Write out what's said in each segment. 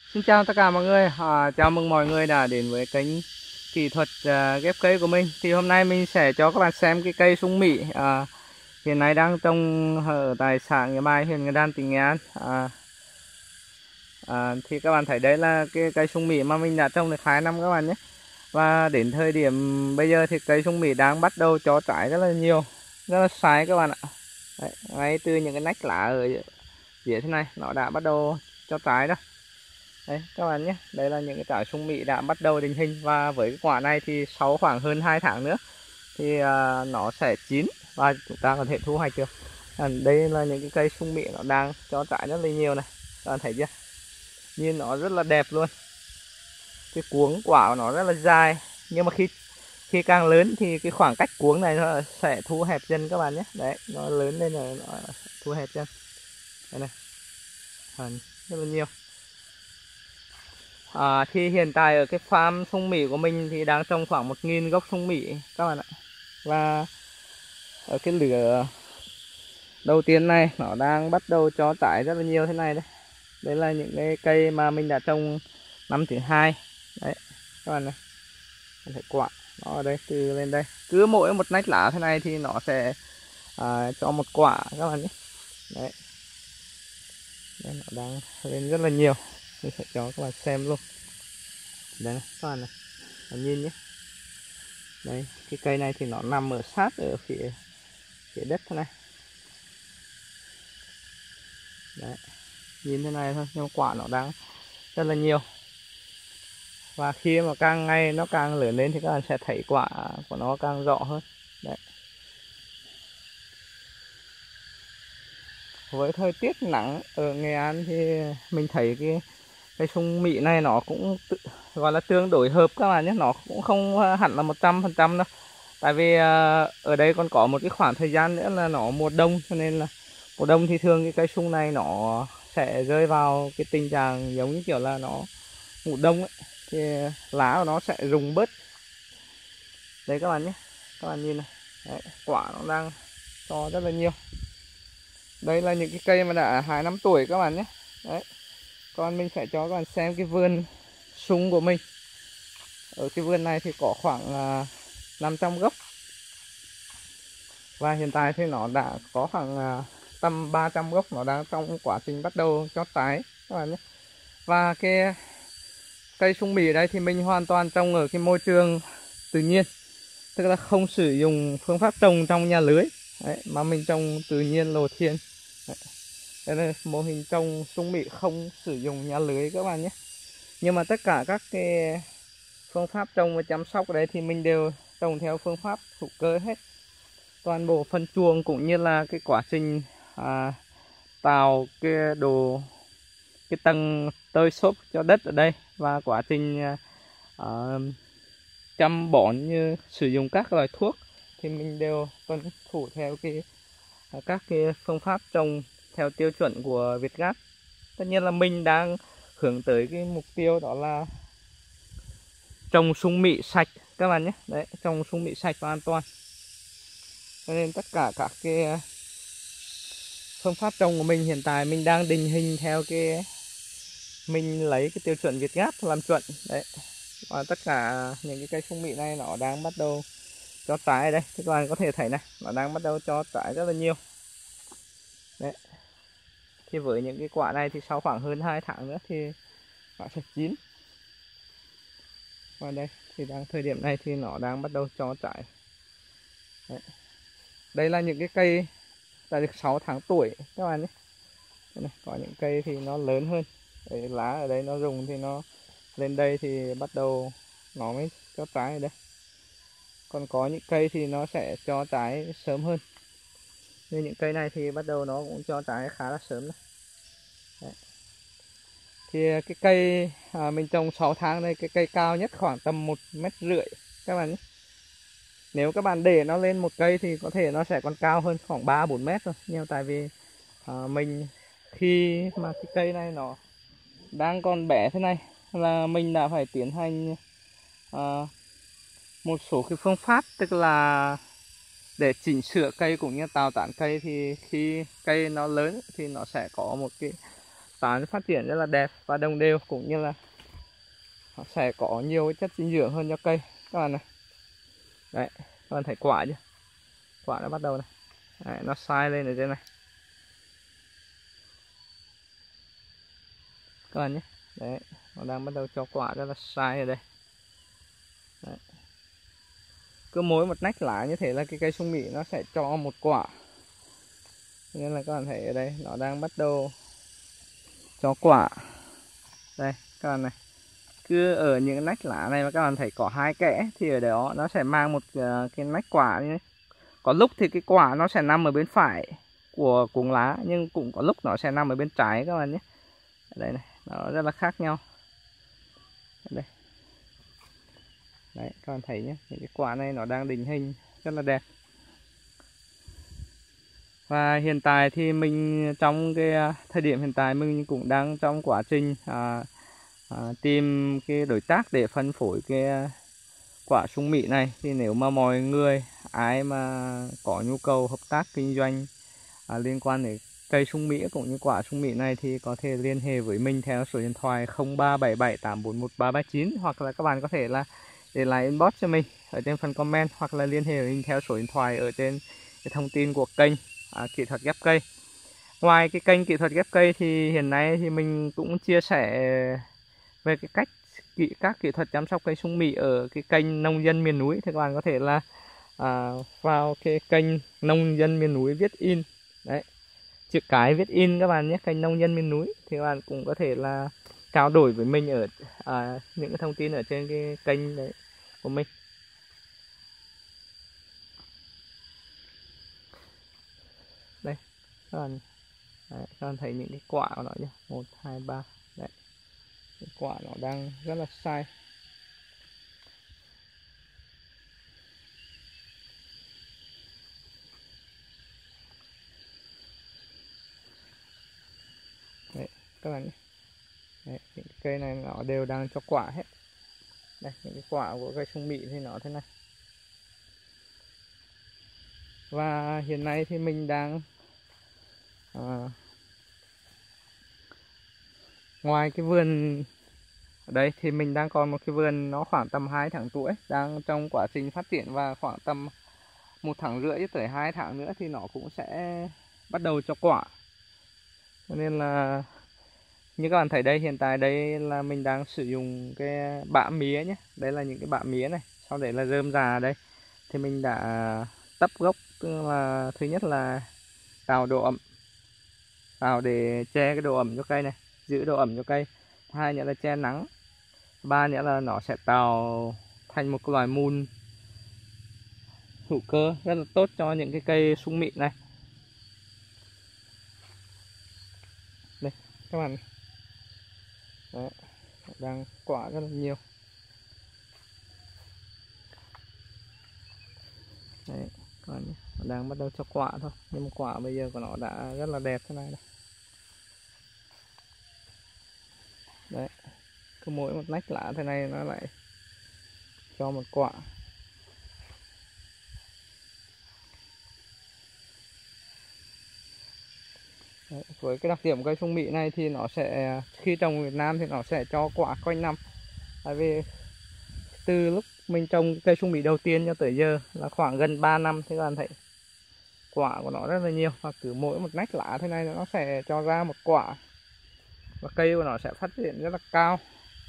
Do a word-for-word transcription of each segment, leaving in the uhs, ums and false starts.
Xin chào tất cả mọi người, à, chào mừng mọi người đã đến với kênh kỹ thuật à, ghép cây của mình. Thì hôm nay mình sẽ cho các bạn xem cái cây sung Mỹ à, hiện nay đang trồng ở tại xã Nghĩa Bài, huyện Nghĩa Đan, tỉnh Nghệ An. À, à, thì các bạn thấy đấy là cái cây sung Mỹ mà mình đã trồng được hai năm các bạn nhé. Và đến thời điểm bây giờ thì cây sung Mỹ đang bắt đầu cho trái rất là nhiều, rất là sai các bạn ạ. Đấy, ngay từ những cái nách lá ở dưới thế này nó đã bắt đầu cho trái đó. Đây các bạn nhé, đây là những cái trái sung Mỹ đã bắt đầu định hình, và với cái quả này thì sau khoảng hơn hai tháng nữa thì à, nó sẽ chín và chúng ta có thể thu hoạch được. À, đây là những cái cây sung Mỹ nó đang cho trái rất là nhiều này, các bạn thấy chưa, nhìn nó rất là đẹp luôn. Cái cuống quả của nó rất là dài, nhưng mà khi khi càng lớn thì cái khoảng cách cuống này nó sẽ thu hẹp dần các bạn nhé. Đấy, nó lớn lên rồi nó thu hẹp dần. Đây này, à, rất là nhiều. À, thì hiện tại ở cái farm sung Mỹ của mình thì đang trồng khoảng một nghìn gốc sung Mỹ các bạn ạ. Và ở cái lứa đầu tiên này nó đang bắt đầu cho trái rất là nhiều thế này đấy. Đấy là những cái cây mà mình đã trồng năm thứ hai. Đấy các bạn này, mình thấy quả nó ở đây, từ lên đây. Cứ mỗi một nách lá thế này thì nó sẽ à, cho một quả các bạn nhé. Đấy. Đây, nó đang lên rất là nhiều. Mình sẽ cho các bạn xem luôn. Đây này, các bạn này, bạn nhìn nhé. Đây, cái cây này thì nó nằm ở sát ở phía phía đất thế này. Đấy, nhìn thế này thôi nhưng quả nó đang rất là nhiều. Và khi mà càng ngày nó càng lớn lên thì các bạn sẽ thấy quả của nó càng rõ hơn. Đấy. Với thời tiết nắng ở Nghệ An thì mình thấy cái cái sung Mỹ này nó cũng tự, gọi là tương đối hợp các bạn nhé, nó cũng không hẳn là một trăm phần trăm đâu. Tại vì à, ở đây còn có một cái khoảng thời gian nữa là nó mùa đông, cho nên là mùa đông thì thường cái cây sung này nó sẽ rơi vào cái tình trạng giống như kiểu là nó ngủ đông ấy, thì lá của nó sẽ rụng bớt. Đấy các bạn nhé, các bạn nhìn này. Đấy, quả nó đang to rất là nhiều. Đây là những cái cây mà đã hai năm tuổi các bạn nhé. Đấy, còn mình sẽ cho các bạn xem cái vườn sung của mình. Ở cái vườn này thì có khoảng uh, năm trăm gốc. Và hiện tại thì nó đã có khoảng uh, tầm ba trăm gốc nó đang trong quá trình bắt đầu cho trái các bạn nhé. Và cái cây sung Mỹ ở đây thì mình hoàn toàn trồng ở cái môi trường tự nhiên, tức là không sử dụng phương pháp trồng trong nhà lưới. Đấy, mà mình trồng tự nhiên lộ thiên. Đấy. Đây là mô hình trồng sung Mỹ không sử dụng nhà lưới các bạn nhé. Nhưng mà tất cả các cái phương pháp trồng và chăm sóc ở đây thì mình đều trồng theo phương pháp hữu cơ hết. Toàn bộ phân chuồng cũng như là cái quá trình à, tạo cái đồ, cái tầng tơi xốp cho đất ở đây, và quá trình à, chăm bón như sử dụng các loại thuốc thì mình đều tuân thủ theo cái các cái phương pháp trồng theo tiêu chuẩn của Việt Gáp. Tất nhiên là mình đang hướng tới cái mục tiêu đó là trồng sung Mỹ sạch các bạn nhé. Đấy, trồng sung Mỹ sạch và an toàn. Cho nên tất cả các cái phương pháp trồng của mình hiện tại mình đang định hình theo cái, mình lấy cái tiêu chuẩn Việt Gáp làm chuẩn. Đấy, và tất cả những cái cây sung Mỹ này nó đang bắt đầu cho trái ở đây, các bạn có thể thấy này, nó đang bắt đầu cho trái rất là nhiều. Đấy, thì với những cái quả này thì sau khoảng hơn hai tháng nữa thì nó sẽ chín. Và đây thì đang thời điểm này thì nó đang bắt đầu cho trái. Đấy. Đây là những cái cây đã được sáu tháng tuổi các bạn nhé. Đây này, có những cây thì nó lớn hơn. Đấy, lá ở đây nó rụng thì nó lên đây thì bắt đầu nó mới cho trái ở đây. Còn có những cây thì nó sẽ cho trái sớm hơn. Như những cây này thì bắt đầu nó cũng cho trái khá là sớm đấy. Đấy. Thì cái cây à, mình trồng sáu tháng đây, cái cây cao nhất khoảng tầm một mét rưỡi các bạn nhé. Nếu các bạn để nó lên một cây thì có thể nó sẽ còn cao hơn khoảng ba bốn mét thôi. Nhưng tại vì à, mình khi mà cái cây này nó đang còn bé thế này là mình đã phải tiến hành à, một số cái phương pháp, tức là để chỉnh sửa cây cũng như tạo tán cây. Thì khi cây nó lớn thì nó sẽ có một cái tán phát triển rất là đẹp và đồng đều, cũng như là nó sẽ có nhiều cái chất dinh dưỡng hơn cho cây các bạn này. Đấy, các bạn thấy quả chưa? Quả nó bắt đầu này. Đấy, nó sai lên ở trên này các bạn nhé. Đấy, nó đang bắt đầu cho quả rất là sai ở đây. Đấy. Cứ mỗi một nách lá như thế là cái cây sung mị nó sẽ cho một quả, nên là các bạn thấy ở đây nó đang bắt đầu cho quả. Đây các bạn này, cứ ở những nách lá này mà các bạn thấy có hai kẽ thì ở đó nó sẽ mang một uh, cái nách quả như thế. Có lúc thì cái quả nó sẽ nằm ở bên phải của cuống lá, nhưng cũng có lúc nó sẽ nằm ở bên trái các bạn nhé. Ở đây này, nó rất là khác nhau. Ở đây. Đấy, các bạn thấy nhé, những cái quả này nó đang định hình rất là đẹp. Và hiện tại thì mình trong cái thời điểm hiện tại mình cũng đang trong quá trình à, à, tìm cái đối tác để phân phối cái quả sung mị này. Thì nếu mà mọi người ai mà có nhu cầu hợp tác kinh doanh à, liên quan đến cây sung mị cũng như quả sung mị này thì có thể liên hệ với mình theo số điện thoại không ba bảy bảy tám bốn một ba ba chín, hoặc là các bạn có thể là để lại inbox cho mình ở trên phần comment, hoặc là liên hệ với mình theo số điện thoại ở trên cái thông tin của kênh à, kỹ thuật ghép cây. Ngoài cái kênh kỹ thuật ghép cây thì hiện nay thì mình cũng chia sẻ về cái cách kỹ các kỹ thuật chăm sóc cây sung mị ở cái kênh nông dân miền núi. Thì các bạn có thể là à, vào cái kênh nông dân miền núi viết in đấy, chữ cái viết in các bạn nhé, kênh nông dân miền núi, thì các bạn cũng có thể là trao đổi với mình ở à, những cái thông tin ở trên cái kênh đấy của mình. Đây các bạn, đấy, các bạn thấy những cái quả của nó nhé, một hai ba, đấy, cái quả nó đang rất là sai. Đấy các bạn nhé. Đấy, những cái cây này nó đều đang cho quả hết. Đây, những cái quả của cây sung mị thì nó thế này. Và hiện nay thì mình đang à, ngoài cái vườn ở đây thì mình đang còn một cái vườn nó khoảng tầm hai tháng tuổi, đang trong quá trình phát triển, và khoảng tầm một tháng rưỡi tới hai tháng nữa thì nó cũng sẽ bắt đầu cho quả. Cho nên là như các bạn thấy đây, hiện tại đây là mình đang sử dụng cái bã mía nhé. Đây là những cái bã mía này, sau đấy là rơm rà đây. Thì mình đã tấp gốc, tức là thứ nhất là tạo độ ẩm, tạo để che cái độ ẩm cho cây này, giữ độ ẩm cho cây. Hai nữa là che nắng. Ba nữa là nó sẽ tạo thành một cái loài mùn hữu cơ rất là tốt cho những cái cây sung mị này. Đây các bạn, đấy, đang quả rất là nhiều. Đấy các bạn, nó đang bắt đầu cho quả thôi, nhưng mà quả bây giờ của nó đã rất là đẹp thế này này. Đấy, cứ mỗi một nách lá thế này nó lại cho một quả. Đấy, với cái đặc điểm cây sung mị này thì nó sẽ khi trồng Việt Nam thì nó sẽ cho quả quanh năm. Tại vì từ lúc mình trồng cây sung mị đầu tiên cho tới giờ là khoảng gần ba năm, thì các bạn thấy quả của nó rất là nhiều, và cứ mỗi một nách lá thế này nó sẽ cho ra một quả, và cây của nó sẽ phát triển rất là cao.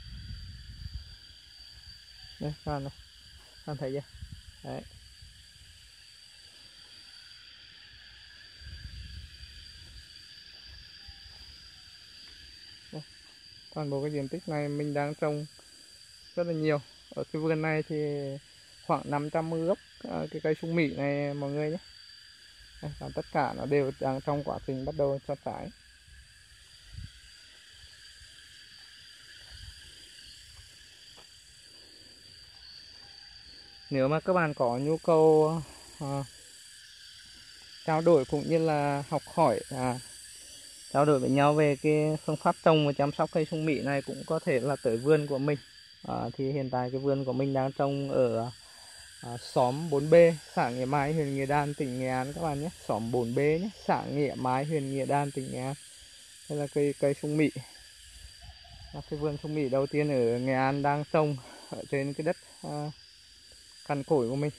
Đây các bạn này, các bạn thấy chưa? Đấy. Đây. Toàn bộ cái diện tích này mình đang trồng rất là nhiều. Ở cái vườn này thì khoảng năm trăm gốc cái cây sung mị này mọi người nhé. Đây, và tất cả nó đều đang trong quá trình bắt đầu cho trái. Nếu mà các bạn có nhu cầu à, trao đổi cũng như là học hỏi à, trao đổi với nhau về cái phương pháp trồng và chăm sóc cây sung mị này, cũng có thể là tới vườn của mình. À, thì hiện tại cái vườn của mình đang trồng ở à, xóm bốn B, xã Nghĩa Mai, huyện Nghĩa Đan, tỉnh Nghệ An các bạn nhé. Xóm bốn B nhé, xã Nghĩa Mai, huyện Nghĩa Đan, tỉnh Nghệ An. Đây là cây cây sung mị, là cái vườn sung mị đầu tiên ở Nghệ An đang trồng ở trên cái đất uh, cằn cỗi của mình.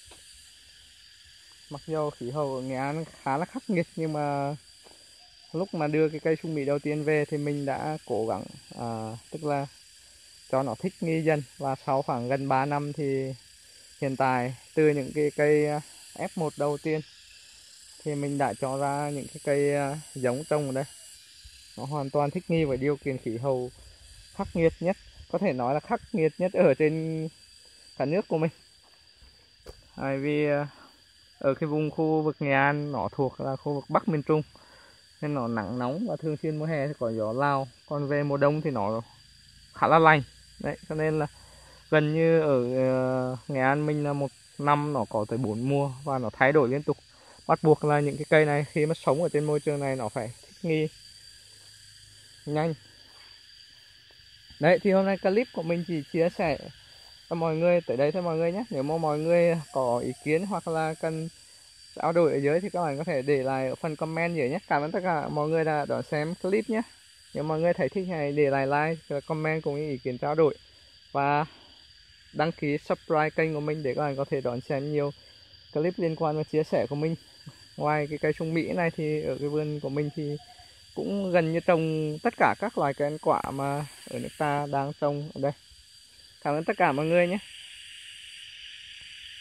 Mặc dù khí hậu ở Nghệ An khá là khắc nghiệt, nhưng mà lúc mà đưa cái cây sung mị đầu tiên về thì mình đã cố gắng à, tức là cho nó thích nghi dần. Và sau khoảng gần ba năm thì hiện tại từ những cái cây ép một đầu tiên thì mình đã cho ra những cái cây giống trồng ở đây. Nó hoàn toàn thích nghi với điều kiện khí hậu khắc nghiệt nhất, có thể nói là khắc nghiệt nhất ở trên cả nước của mình. Bởi vì ở cái vùng khu vực Nghệ An nó thuộc là khu vực Bắc miền Trung, nên nó nắng nóng và thường xuyên mùa hè thì có gió Lào, còn về mùa đông thì nó khá là lạnh. Đấy, cho nên là gần như ở uh, Nghệ An mình là một năm nó có tới bốn mùa và nó thay đổi liên tục. Bắt buộc là những cái cây này khi mà sống ở trên môi trường này nó phải thích nghi nhanh. Đấy, thì hôm nay clip của mình chỉ chia sẻ cho mọi người tới đây thôi mọi người nhé. Nếu mà mọi người có ý kiến hoặc là cần trao đổi ở dưới thì các bạn có thể để lại ở phần comment dưới nhé. Cảm ơn tất cả mọi người đã đón xem clip nhé. Nếu mọi người thấy thích hãy để lại like, comment cùng những ý kiến trao đổi và đăng ký subscribe kênh của mình để các bạn có thể đón xem nhiều clip liên quan và chia sẻ của mình. Ngoài cái cây sung Mỹ này thì ở cái vườn của mình thì cũng gần như trồng tất cả các loài cây ăn quả mà ở nước ta đang trồng ở đây. Cảm ơn tất cả mọi người nhé.